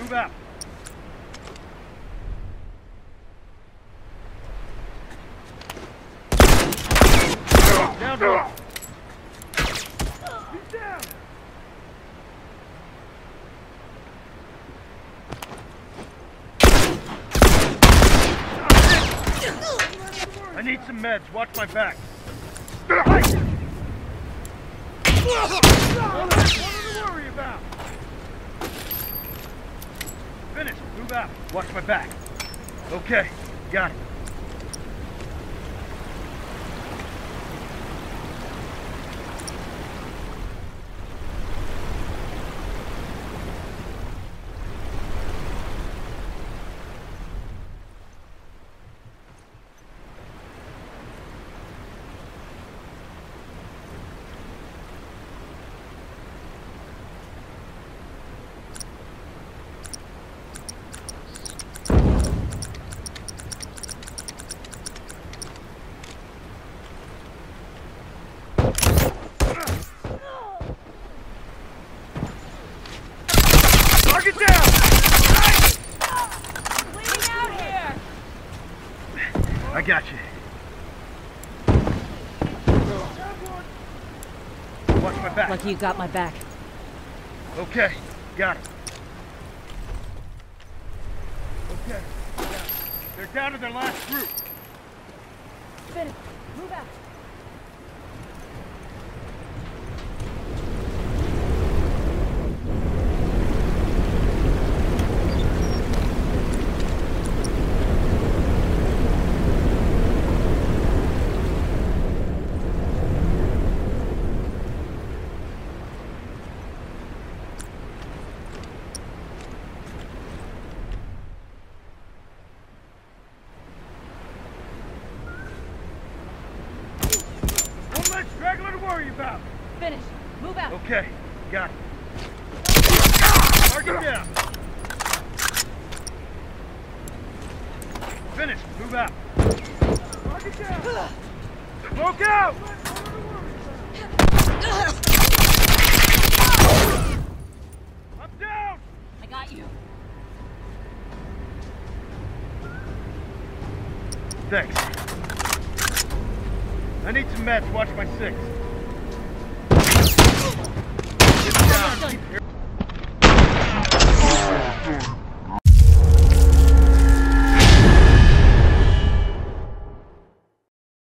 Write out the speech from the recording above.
Move out. Down, down. He's down. I need some meds. Watch my back. Nothing to worry about. Finished. Move out. Watch my back. Okay. Got it. Target down! Bleeding out here! I got you. Watch my back. Lucky you got my back. Okay, got it. Okay, got it. They're down to their last group. Finn, move out. Straggler to worry about. Finish. Move out. Okay, got it. Target down. Finish. Move out. Target down. Smoke out. I'm down. I got you. Thanks. I need some meds. Watch my six. Get down.